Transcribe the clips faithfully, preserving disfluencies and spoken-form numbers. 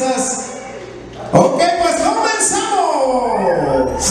respuestas. Ok, pues comenzamos.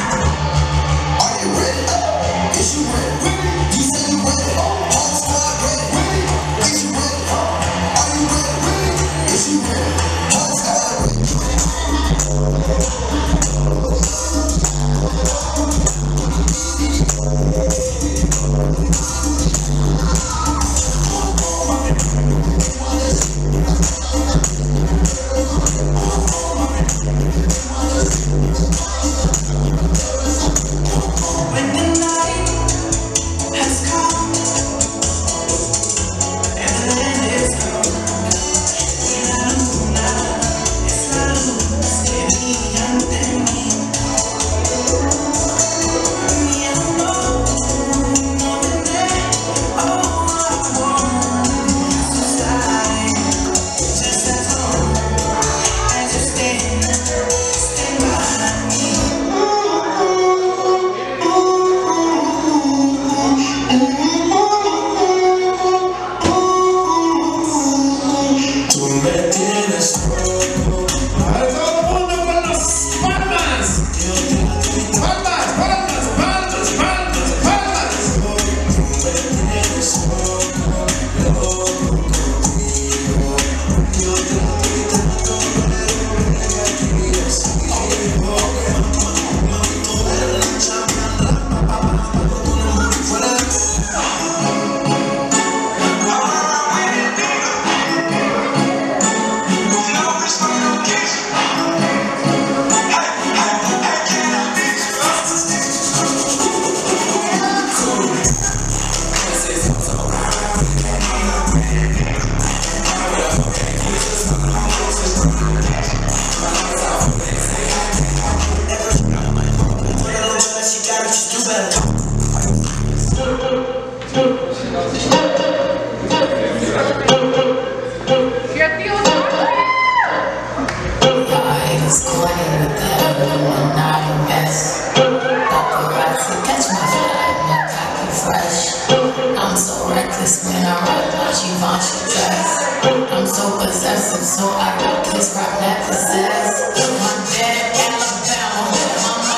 I'm so reckless when I ride my Givenchy dress. I'm so possessive, so I got these rock necklaces. My dad Alabama, mama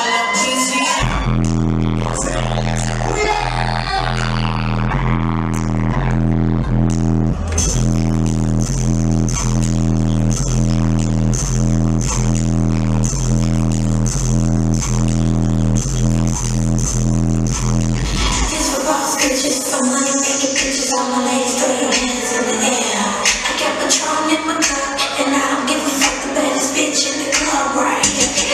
Pictures of money, taking pictures of my ladies, throw your hands in the air. I got Patron in my cup, and I don't give a fuck, the baddest bitch in the club right here.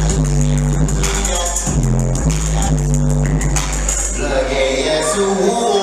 Plug ass